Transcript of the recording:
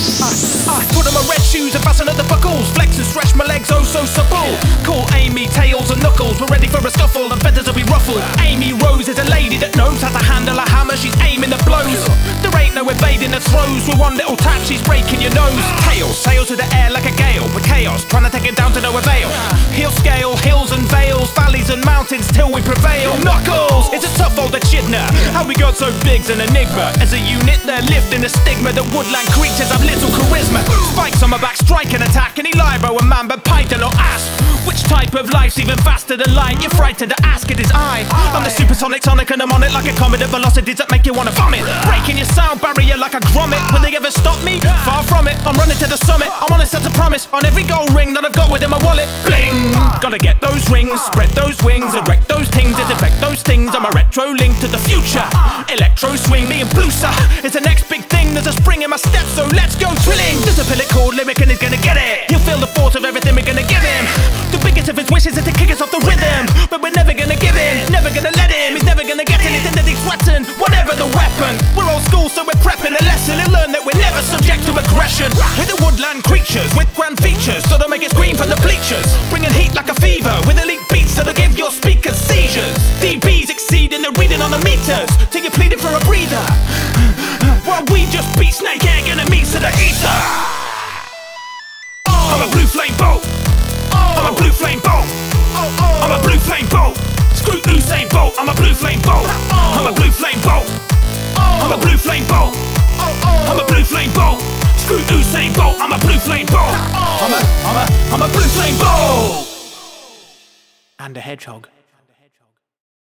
Put on my red shoes and fasten at the buckles. Flex and stretch my legs, oh so supple. Call Amy, tails and knuckles. We're ready for a scuffle and feathers will be ruffled. Amy Rose is a lady that knows how to handle a hammer. She's aiming the blows. There ain't no evading the throws. With one little tap she's breaking your nose. Tails, sail to the air like a gale. With chaos, trying to take it down to no avail. Heel scale, hills and vales, valleys and mountains till we prevail. Knuckles, it's a tough old echidna. How we got so big's an enigma. As a unit they're lifting the stigma that woodland creatures have little charisma. Spikes on my back, strike and attack. Any libo, a man, but python or ass. Which type of life's even faster than light? You're frightened to ask, it is I. I'm the supersonic tonic and I'm on it like a comet at velocities that make you wanna vomit. Breaking your sound barrier like a grommet. Will they ever stop me? Far from it, I'm running to the summit. I'm on a set of promise on every gold ring that I've got within my wallet. Bling! Gotta get those rings, spread those wings, erect those things, disinfect those things. I'm a retro link to the future. Electro swing, me and Blusa. It's the next big thing, there's a spring in my step, so let's go thrilling. There's a pilot called Lyric and he's gonna get it. He'll feel the force of everything we're gonna give him. The biggest of his wishes is to kick us off the rhythm, but we're never gonna give in, never gonna let him. He's never gonna get anything that he's threatened, whatever the weapon. We're old school, so we're prepping a lesson and learn that we're never subject to aggression. We're the woodland creatures with grand features, so don't make it scream from the bleachers. Bringing heat like a fever with elite beats that'll give your speakers seizures. DBs exceeding the reading on the meters till you're pleading for a breather. While we just beat snake egg enemies to the ether. I'm a blue flame bolt. I'm a blue flame bolt. I'm a blue flame bolt. Screw Usain Bolt. I'm a blue flame bolt. I'm a blue flame bolt. I'm a blue flame bolt. I'm a blue flame bolt. Screw Usain Bolt. I'm a blue flame bolt. I'm a blue flame bolt. And a hedgehog.